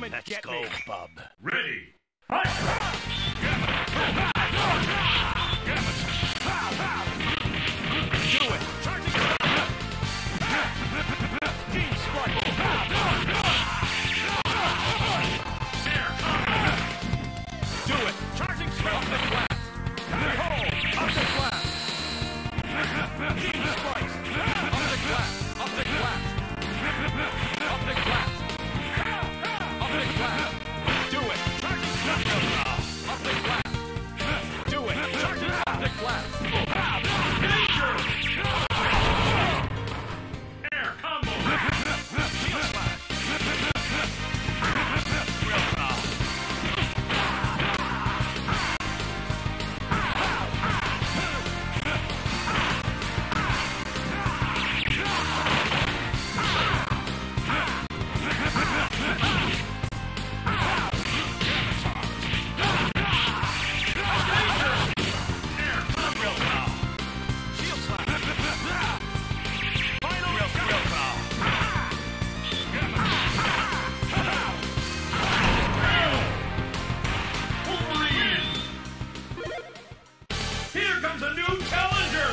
Come and get me, bub. Ready. Do it. Charging. Team Splice. Do it. Charging straight up the glass. Behold, up the glass. Team Splice. Up the glass. Up the glass. Up the glass. Up the glass. Do it. Charging straight up the glass. Do it. Charging up the glass. Danger! Air combo. Shield slash. Real power. Here comes a new challenger.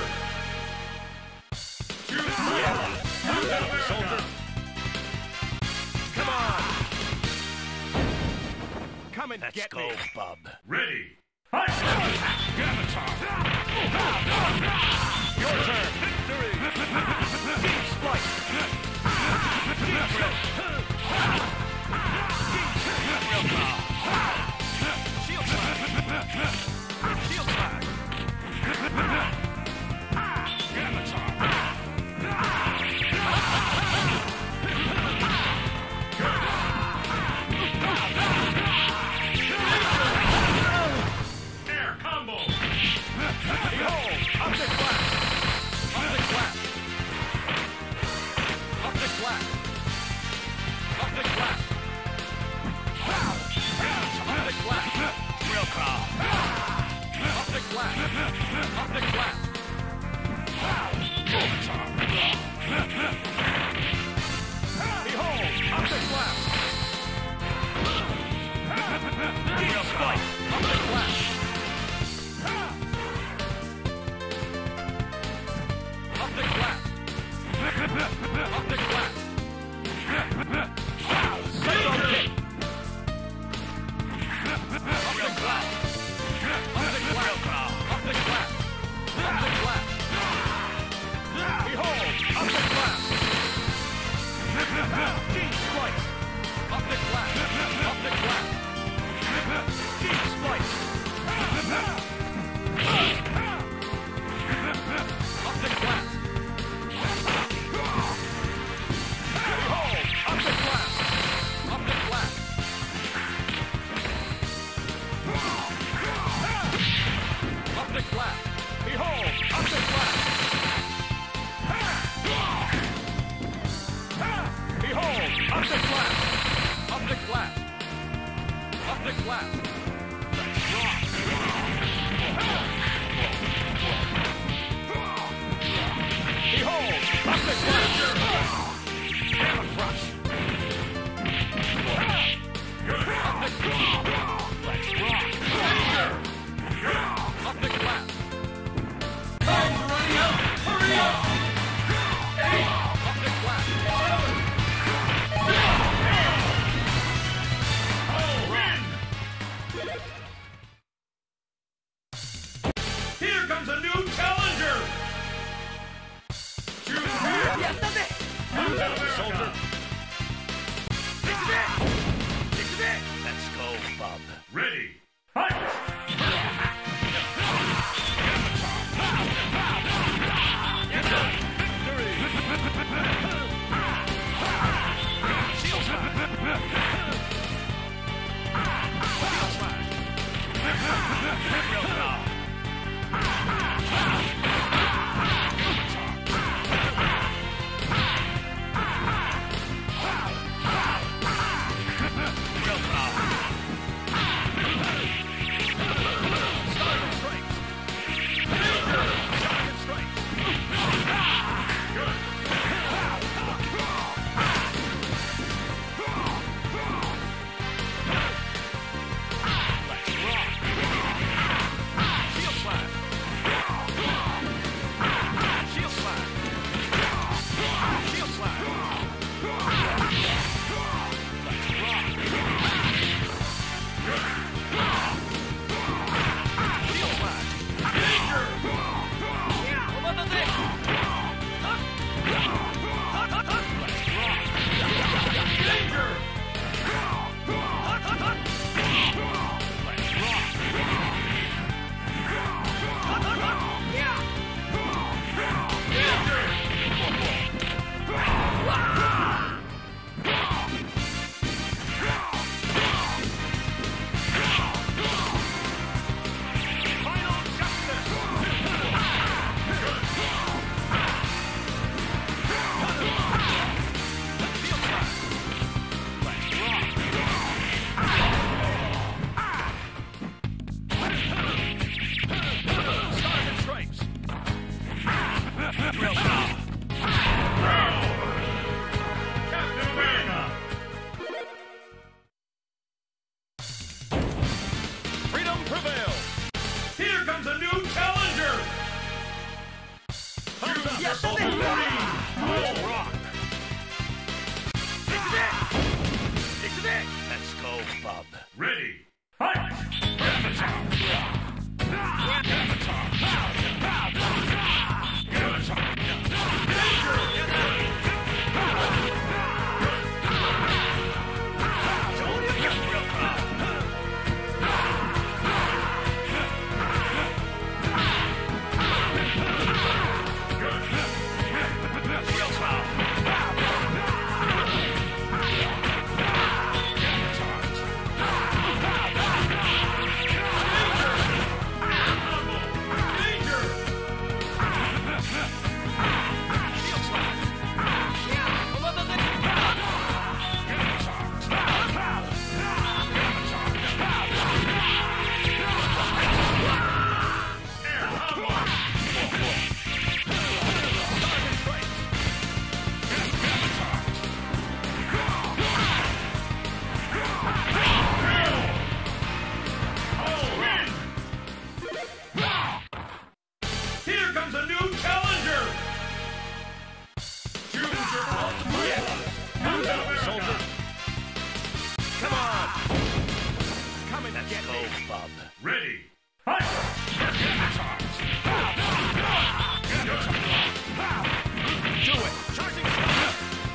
Choose Soldier. Come on. Come and get me, bub. Ready. Your turn. Victory. Team Splice. Team Splice. Real power. Shield slash. Shield slash. Air combo. Behold, up the glass. Up the glass. Up the glass. Up the glass. Up the glass. Real power. Up the glass. Up the glass. Behold, up the glass. Real Splice. Up the glass. Up the glass. Up the glass. Psycho kick. Up the glass. Up the glass. Up the glass. Up the glass. Behold, up the glass. Team Splice. Up the glass. Up the glass. Team Splice. Up the glass. Behold, up the glass. Up the glass. Up the glass. Behold, up the glass. Behold, up the glass. Up the glass. Up the glass. Let's rock. Behold, up the glass. Hammer crush. Up the glass. Let's rock. Up the glass. Time's running out. Hurry up. Up the glass. I'll win. Here comes a new challenger. Choose here. Soldier. Let's go, bub. Ready. Fight. Victory. Shield slash. Shield slash. Real power. Real power. and Let's get go, me. Bub. Ready. Fight! Do it. Charging strike.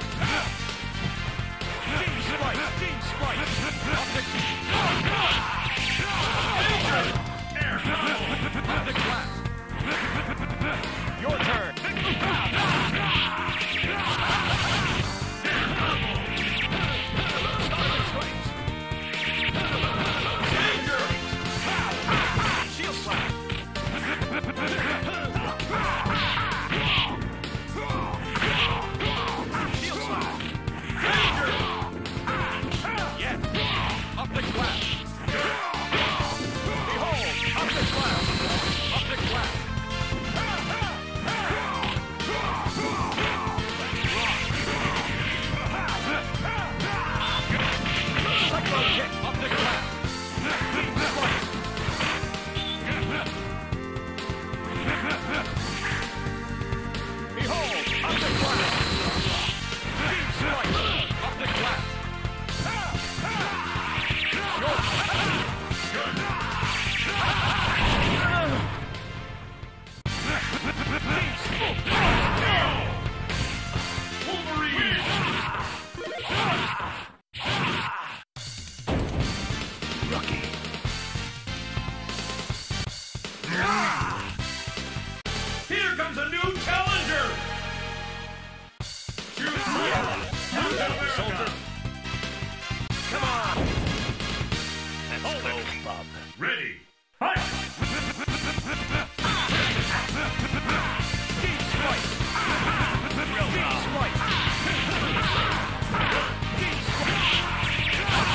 Team strike. Team strike. Optic. Optic blast. Your turn. Shield slap. Shield slap. Yes. Optic blast. Behold. Optic blast. Optic blast. Cyclone kick. Optic blast. Deep slice. Behold, optic blast. Deep slice. Optic blast. Wolverine! Rocky. Here comes a new challenger! Choose Captain America! Come on. Let's go, Bub. Ready. Fight! Deep slice. Deep slice. Deep slice.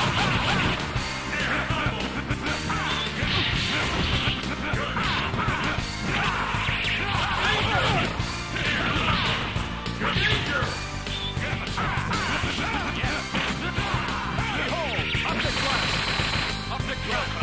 Behold, optic blast. Optic blast.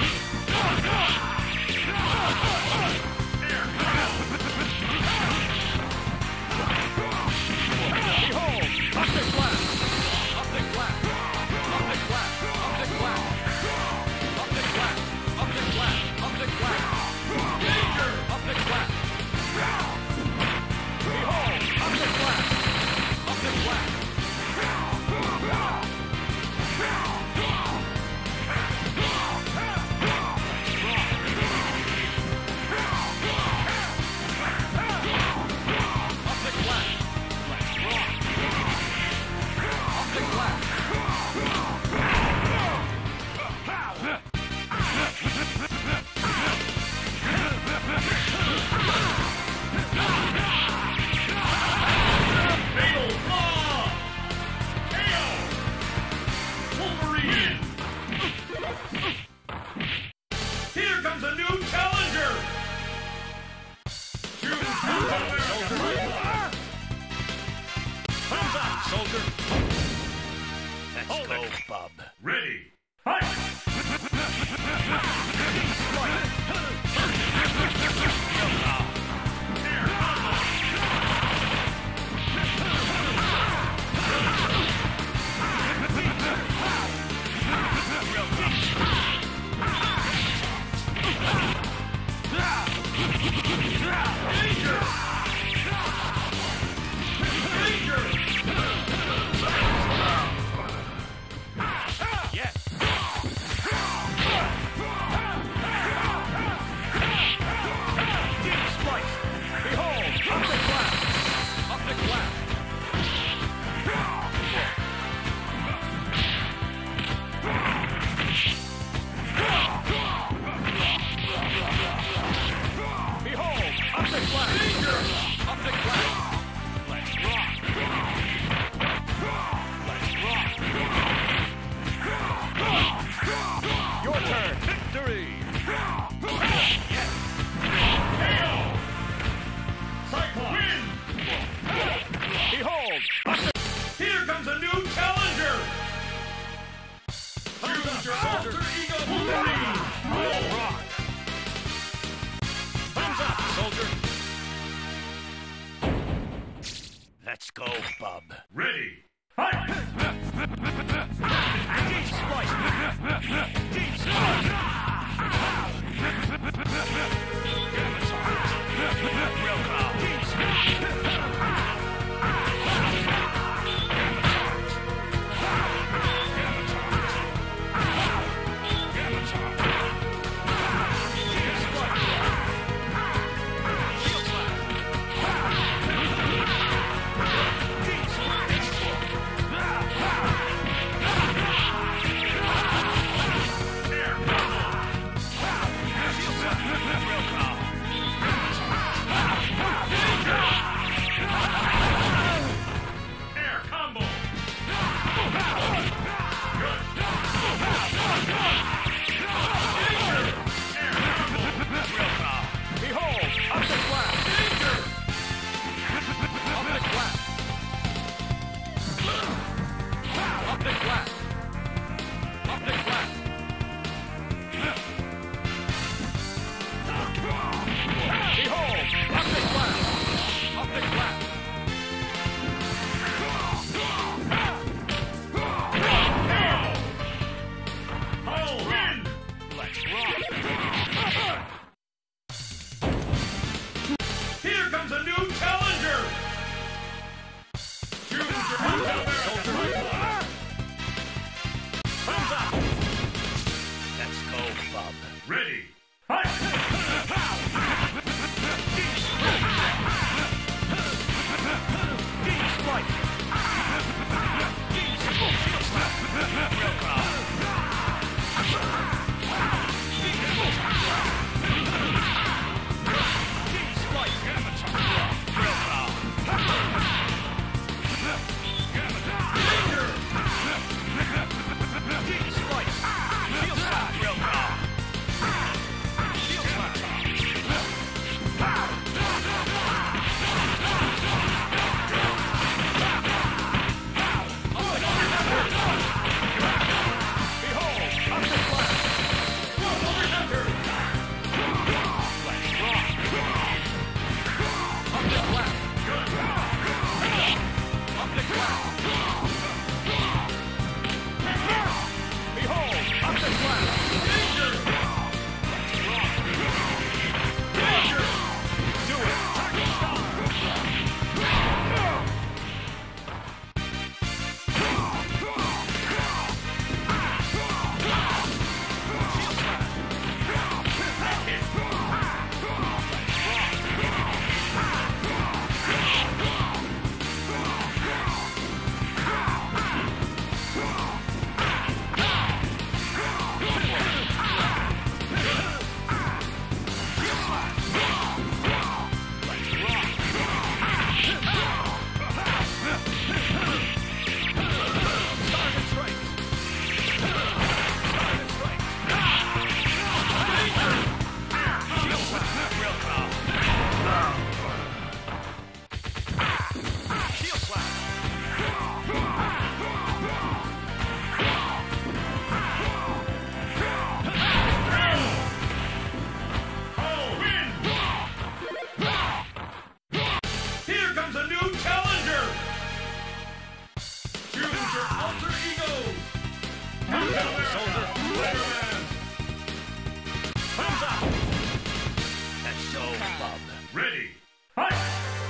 Behold, optic blast. Optic blast. Optic blast. Optic blast. Optic blast. Optic blast. Optic blast. Danger. Optic blast. Behold, optic blast. Optic blast. Optic blast. Let's rock. Optic blast. Fatal Flaw! KO! Wolverine! Here comes a new challenger! Choose Captain America! Thumbs up, soldier. Let's Hold go, it. Bub. Ready. Fight! Danger! Danger! Yes. Deep slice. Behold, optic blast. Optic blast. Behold, optic blast. Danger! Optic blast. Let's rock. Let's rock. Your turn. Victory. Yes. KO! Cyclops! Win! Behold, optic. Here comes a new challenger! Thumbs up, Choose your soldier. alter ego Wolverine! Will rock. Thumbs up, soldier. Let's go, Bub. Ready. Fight! Deep slice. Deep slice. Thumbs up. Let's go, bub. Ready. Fight. Deep strike. Deep single shield slap. Real crowd. Deep single slap. Deep strike. Real crowd. Deep strike. Shield slap. Real crowd. Shield slap. Behold, up the flat. Over Let's rock. Up the flat. Up the flat. Behold, up the flat. Danger. Let's rock. Danger. Do it. Target star. Here comes a new challenger! Choose your alter ego! Captain America, Spider-Man! Thumbs up! Let's go, bub. Ready! Fight!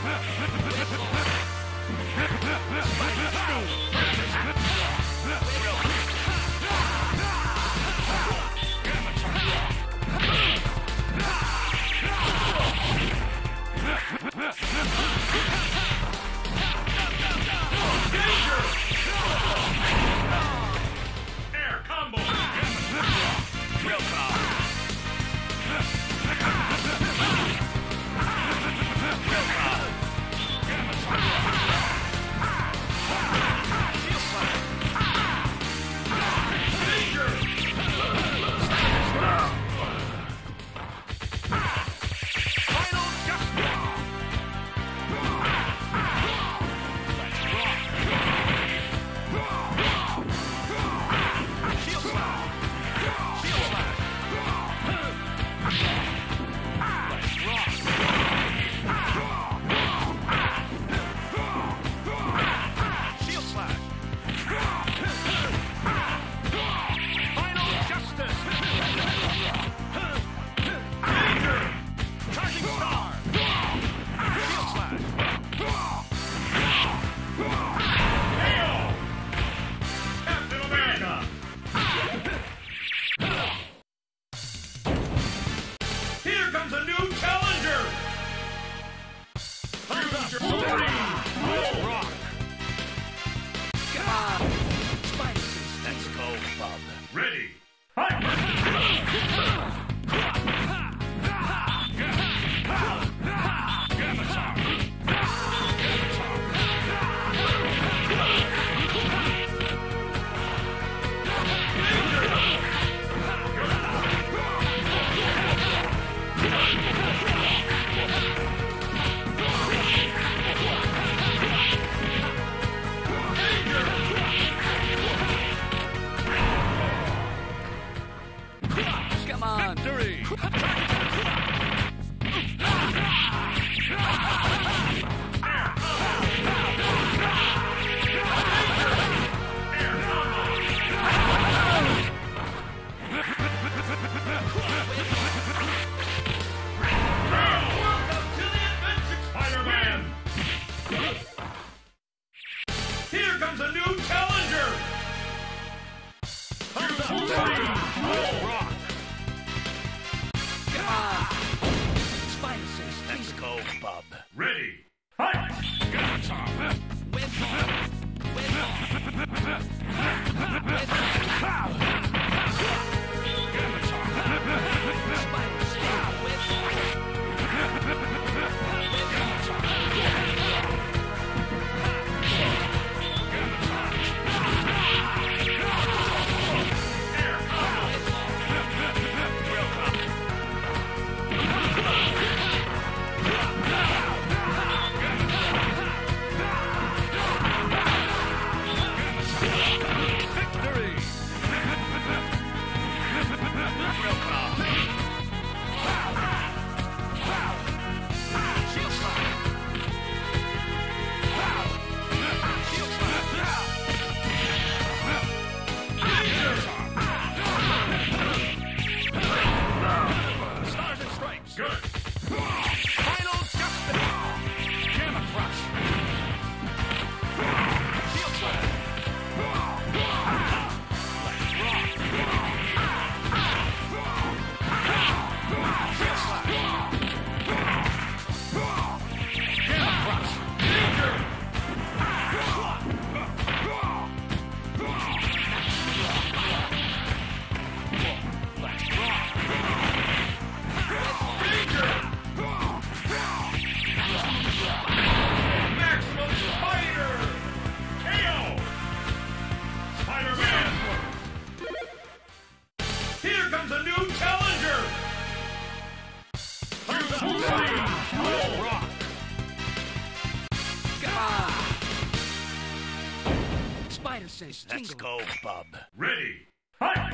Danger! Air combo! Real power! Real power! Shield slap! Danger! Final justice! Let's rock! Shield slap! Shield slap! Let's rock! Shield slap! Final justice! Danger! Charging star! Shield slap! Hail! Captain America! Here comes a new challenger! Choose your Wolverine! Will rock! Come on. Let's go, bub. Ready! Fight! Come on. Victory! Welcome to the Adventure Spider-Man! Here comes a new challenger! comes a new challenger! Rock! Come on! Spider sense, tingle. Let's go, bub. Ready! Fight!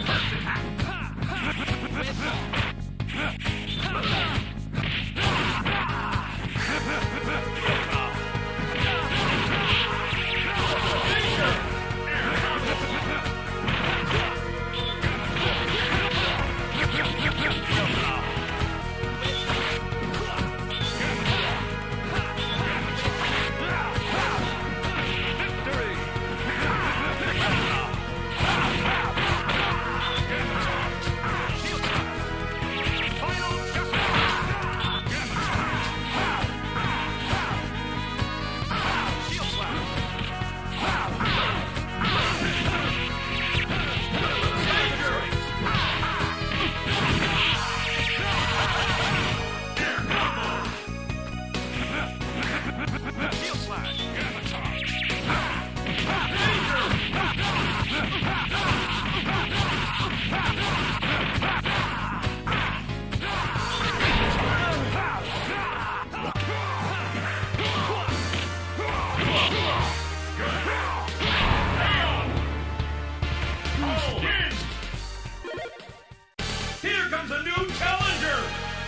Here comes a new challenger!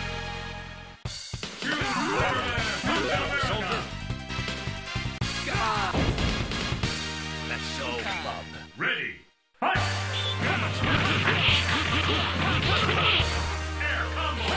Choose Superman from America! Let's go, bub. Ready! Fight! Air combo!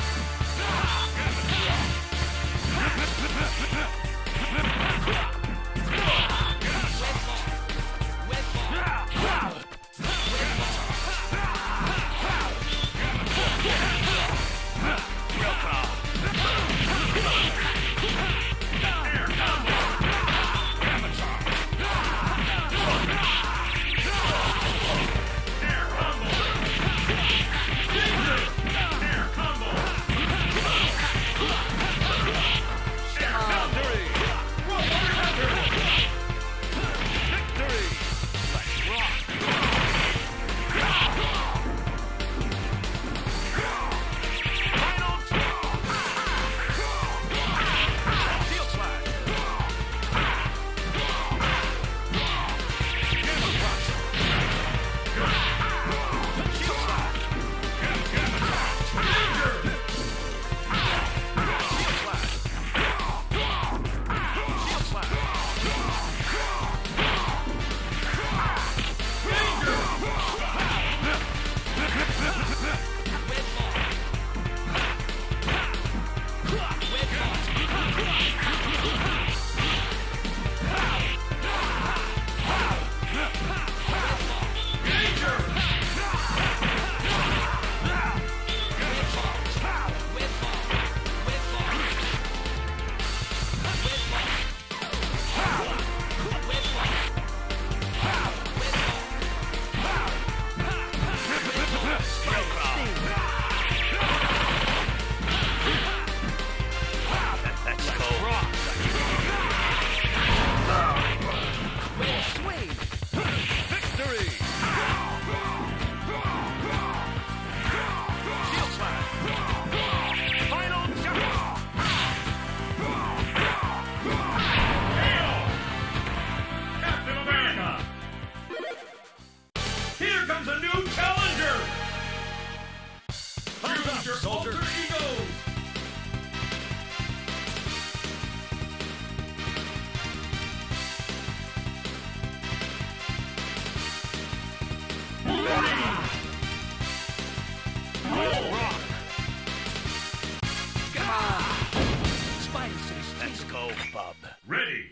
Let's go, bub. Ready,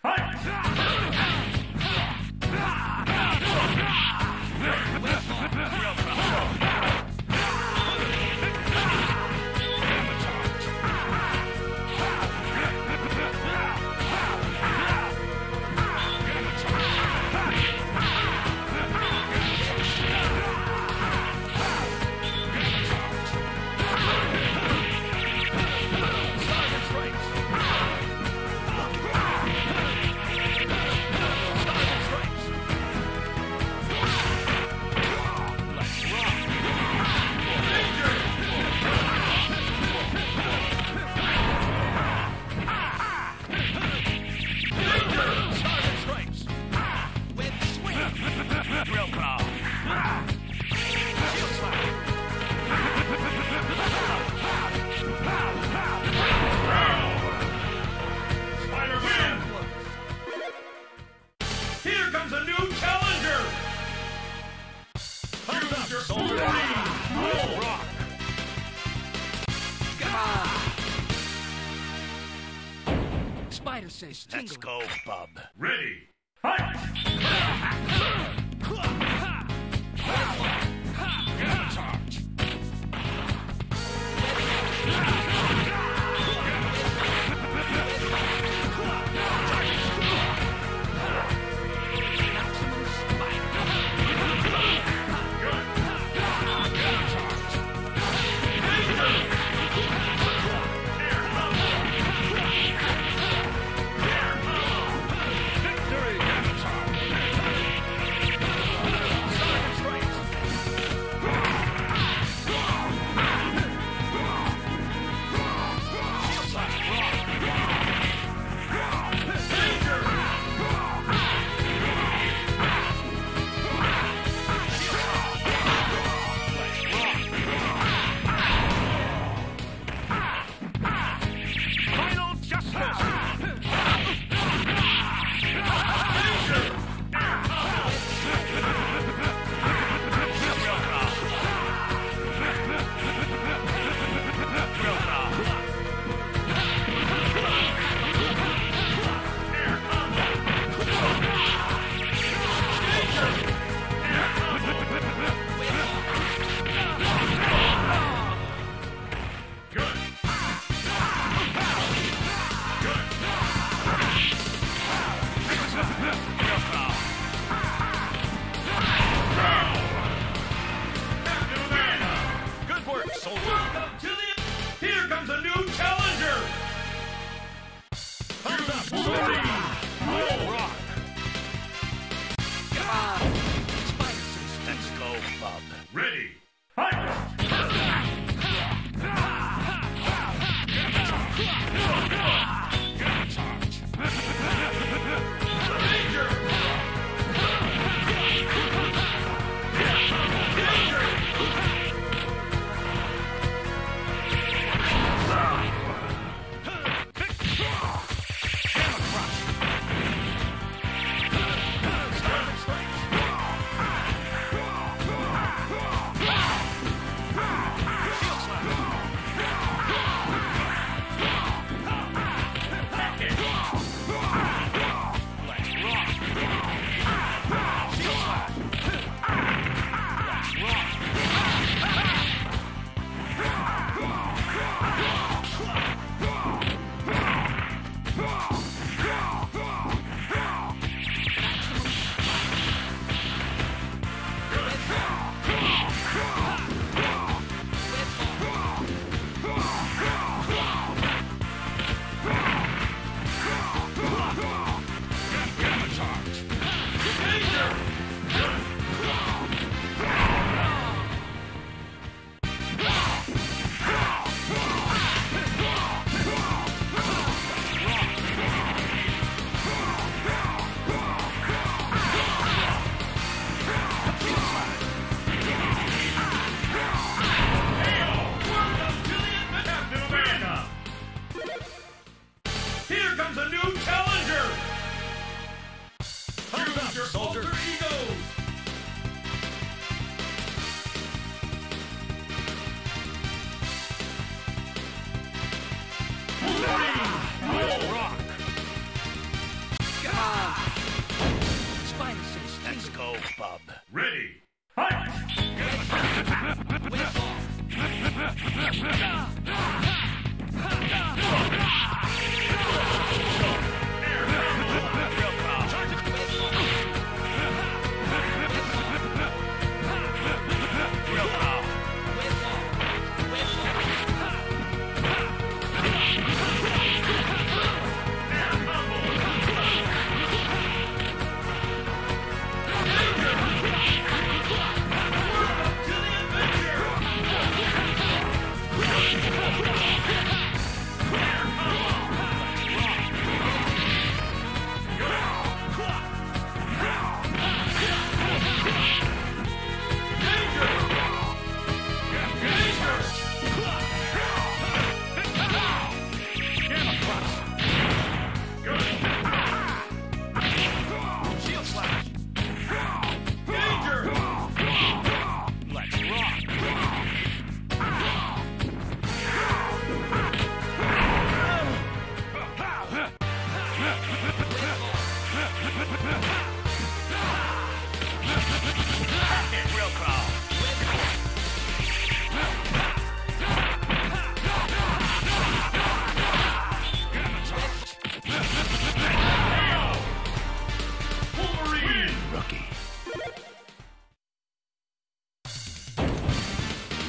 fight! Soldier Supreme! Rock! Spider sense tingling. Let's go, bub. Ready! Fight! Charge! Final justice! Good work, soldier! Welcome to the... Here comes a new challenger! Thumbs up, Wolverine! Rock! Spider sense Let's go, bub. Ready! Fight! Here comes a new challenger! Thumbs up, your soldier egos! Wolverine! Rock! Spider sense Let's go, bub. Ready! Fight!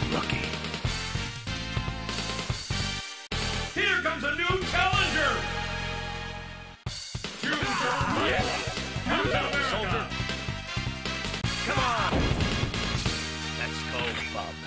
Rookie. Here comes a new challenger! Choose your fight! Captain America! Come on! Let's go, Bob.